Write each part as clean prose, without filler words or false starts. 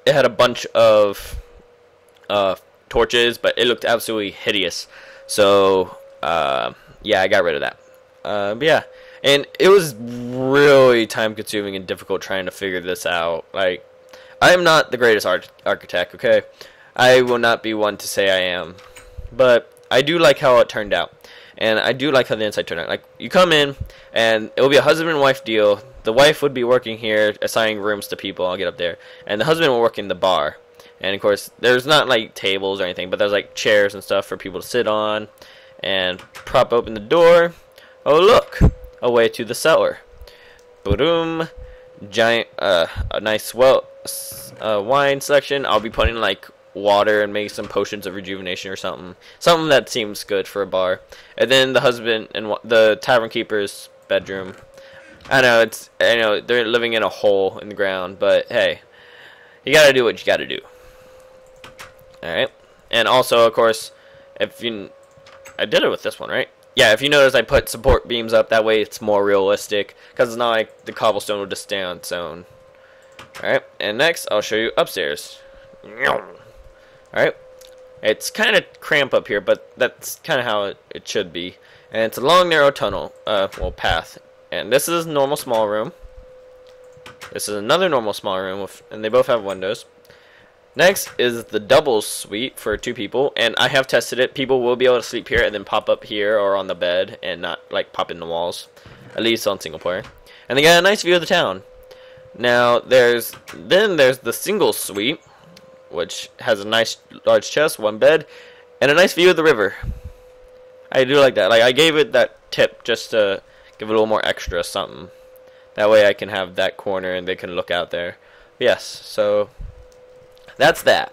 it had a bunch of torches, but it looked absolutely hideous. So yeah, I got rid of that. But yeah, and it was really time consuming and difficult trying to figure this out. Like, I am not the greatest architect, okay? I will not be one to say I am, but I do like how it turned out. And I do like how the inside turned out. Like, you come in, and it will be a husband and wife deal. The wife would be working here, assigning rooms to people. I'll get up there. And the husband will work in the bar. And, of course, there's not, like, tables or anything, but there's, like, chairs and stuff for people to sit on. And prop open the door. Oh, look! A way to the cellar. Boom. Giant, a nice, wine section. I'll be putting, like, water and maybe some potions of rejuvenation or something that seems good for a bar. And then the husband and the tavern keeper's bedroom. I know they're living in a hole in the ground, but hey, you gotta do what you gotta do. All right. And also, of course, I did it with this one, right? Yeah, if you notice, I put support beams up. That way it's more realistic, because it's not like the cobblestone will just stay on its own. Alright, and next I'll show you upstairs. Alright, it's kind of cramped up here, but that's kind of how it should be. And it's a long, narrow tunnel, path. And this is a normal small room. This is another normal small room, and they both have windows. Next is the double suite for 2 people, and I have tested it. People will be able to sleep here and then pop up here or on the bed and not like pop in the walls, at least on single player. And they got a nice view of the town. Now there's the single suite, which has a nice large chest, 1 bed, and a nice view of the river. I do like that. Like, I gave it that tip just to give it a little more extra something. That way I can have that corner and they can look out there. Yes, so that's that.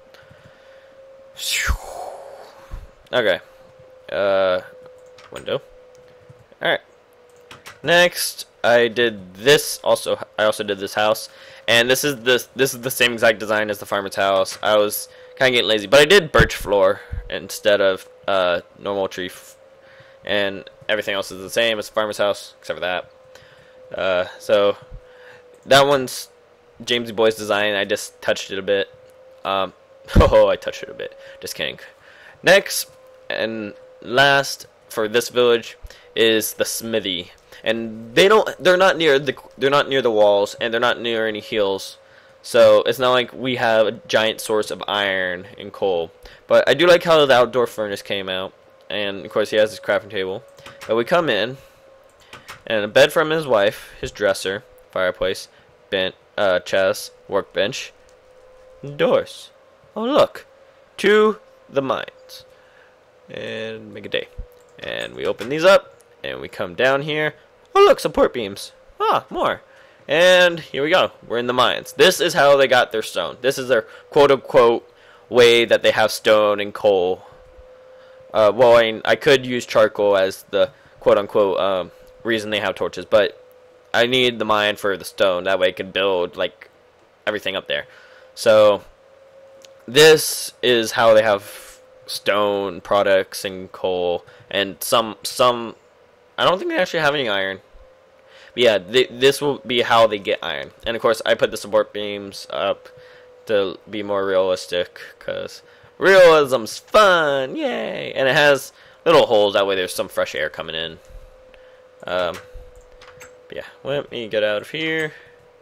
Okay. Window. Alright. Next, I did this also. I also did this house. And this is the same exact design as the farmer's house. I was kind of getting lazy, but I did birch floor instead of normal tree. And everything else is the same as the farmer's house, except for that. So that one's JamziBoy's design. I just touched it a bit. I touched it a bit. Just kidding. Next and last for this village is the smithy, and they're not near the walls, and they're not near any hills. So it's not like we have a giant source of iron and coal. But I do like how the outdoor furnace came out, and of course he has his crafting table. But we come in, and a bed from his wife, his dresser, fireplace, chest, workbench, doors. Oh look, to the mines, and make a day. And we open these up, and we come down here. Oh look, support beams. Ah, more. And here we go. We're in the mines. This is how they got their stone. This is their quote-unquote way that they have stone and coal. Well, I could use charcoal as the quote-unquote reason they have torches, but I need the mine for the stone. That way I can build like everything up there. So this is how they have stone products and coal, and some. I don't think they actually have any iron. But yeah, this will be how they get iron. And of course, I put the support beams up to be more realistic, because realism's fun, yay! And it has little holes, that way there's some fresh air coming in. But yeah, let me get out of here.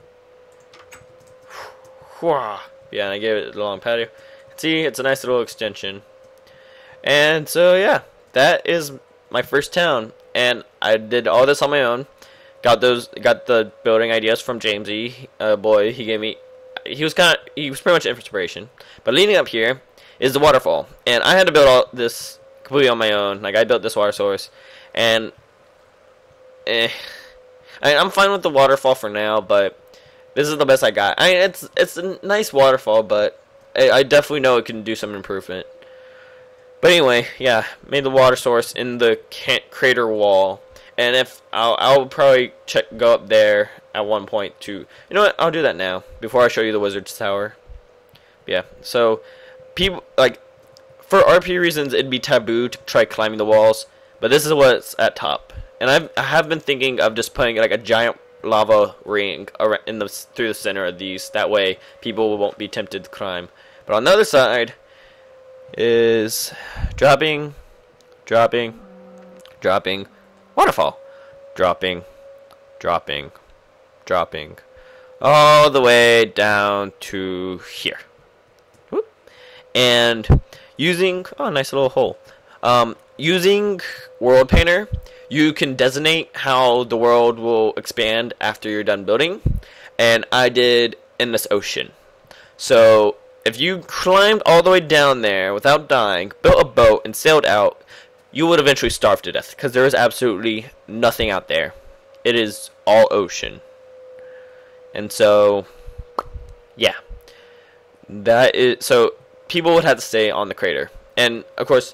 Yeah, and I gave it a long patio. See, it's a nice little extension. And so yeah, that is my first town, and I did all this on my own. Got the building ideas from Jamzy boy. He was pretty much inspiration. But leading up here is the waterfall, and I had to build all this completely on my own. Like, I built this water source, and I'm fine with the waterfall for now, but this is the best I got. It's a nice waterfall, but I definitely know it can do some improvement. But anyway, yeah, made the water source in the crater wall. And if I'll probably go up there at one point to, you know what, I'll do that now before I show you the wizard's tower. Yeah, so people, like, for RP reasons it'd be taboo to try climbing the walls, but this is what's at top. And I have been thinking of just putting like a giant lava ring in the through the center of these. That way, people won't be tempted to climb. But on the other side is dropping, dropping, dropping, waterfall, dropping, dropping, dropping, all the way down to here. Whoop. And using nice little hole. Using World Painter, you can designate how the world will expand after you're done building, and I did in this ocean. So if you climbed all the way down there without dying, built a boat, and sailed out, you would eventually starve to death, because there is absolutely nothing out there. It is all ocean. And so, yeah. That is, so people would have to stay on the crater. And, of course,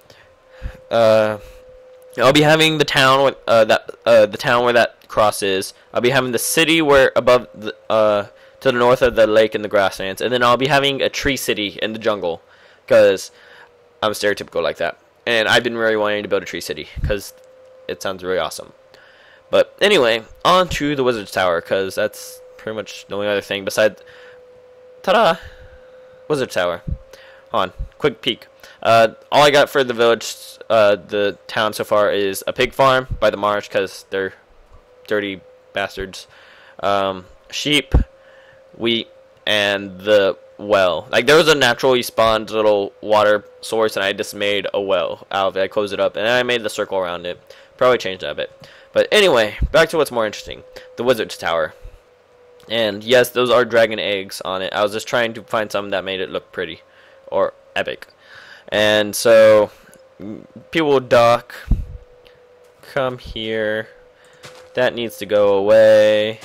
I'll be having the town the town where that cross is. I'll be having the city where above the, to the north of the lake and the grasslands, and then I'll be having a tree city in the jungle, because I'm stereotypical like that. And I've been really wanting to build a tree city because it sounds really awesome. But anyway, on to the Wizard's Tower, because that's pretty much the only other thing besides, ta-da, Wizard's Tower. Hold on, quick peek. All I got for the village, the town so far, is a pig farm by the marsh, because they're dirty bastards. Sheep, wheat, and the well. Like, there was a naturally spawned little water source, and I just made a well out of it. I closed it up, and then I made the circle around it. Probably changed that a bit. But anyway, back to what's more interesting. The Wizard's Tower. And yes, those are dragon eggs on it. I was just trying to find something that made it look pretty. Or epic. And so, people will dock. Come here. That needs to go away.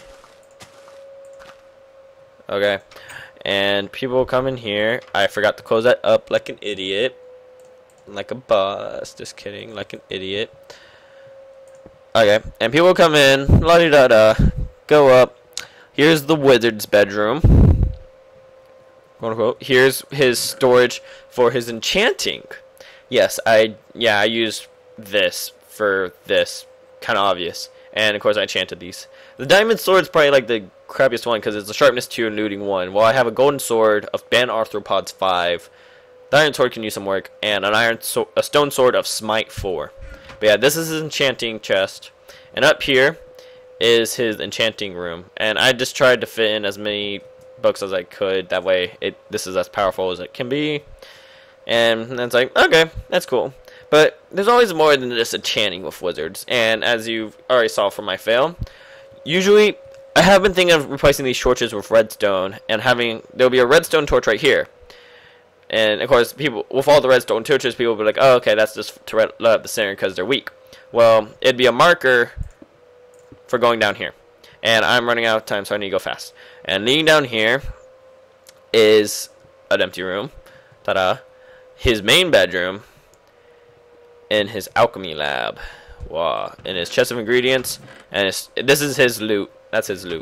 Okay. And people will come in here. I forgot to close that up like an idiot. Like a boss. Just kidding. Like an idiot. Okay. And people will come in. La-di-da-da. Go up. Here's the wizard's bedroom. Quote unquote. Here's his storage for his enchanting. Yes, I used this for this. Kind of obvious. And of course I enchanted these. The diamond sword is probably like the crappiest one because it's a sharpness 2 and looting 1. While I have a golden sword of ban arthropods 5. The iron sword can use some work, and a stone sword of smite 4. But yeah, this is his enchanting chest. And up here is his enchanting room. And I just tried to fit in as many books as I could. That way this is as powerful as it can be. And it's like, okay, that's cool. But there's always more than just enchanting with wizards. And as you already saw from my fail, usually I have been thinking of replacing these torches with redstone, and there'll be a redstone torch right here. And of course, people with all the redstone torches, people will be like, oh, okay, that's just to light up the center because they're weak. Well, it'd be a marker for going down here. And I'm running out of time, so I need to go fast. And leading down here is an empty room. Ta-da. His main bedroom. In his alchemy lab. Wow. In his chest of ingredients. And this is his loot. That's his loot.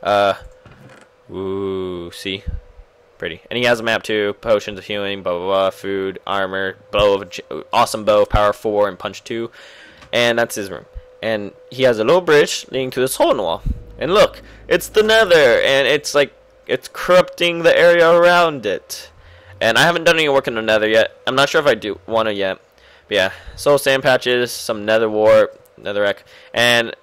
Ooh, see? Pretty. And he has a map too. Potions of healing, blah, blah, blah. Food, armor, awesome bow, power 4, and punch 2. And that's his room. And he has a little bridge leading to this hole in the wall. And look, it's the nether. And it's like, it's corrupting the area around it. And I haven't done any work in the nether yet. I'm not sure if I do want to yet. But yeah, soul sand patches, some nether wart, netherrack, and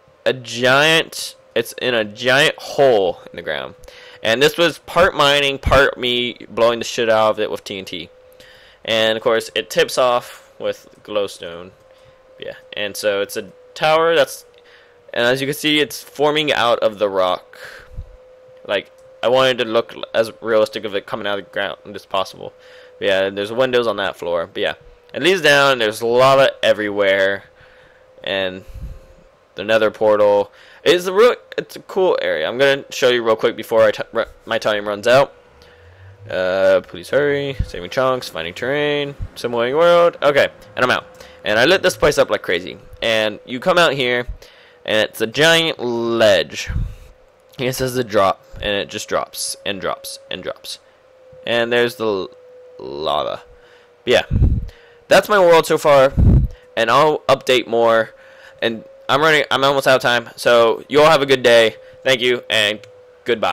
it's in a giant hole in the ground. And this was part mining, part me blowing the shit out of it with TNT. And of course, it tips off with glowstone. Yeah, and so it's a tower and as you can see, it's forming out of the rock. Like, I wanted to look as realistic of it coming out of the ground as possible. But yeah, there's windows on that floor. But yeah. It leads down, there's lava everywhere, and the nether portal is it's a cool area. I'm going to show you real quick before my time runs out. Please hurry, saving chunks, finding terrain, simulating world, okay, and I'm out. And I lit this place up like crazy, and you come out here, and it's a giant ledge. And it says the drop, and it just drops, and drops, and drops. And there's the lava. But yeah. That's my world so far, and I'll update more. And I'm almost out of time. So you all have a good day. Thank you and goodbye.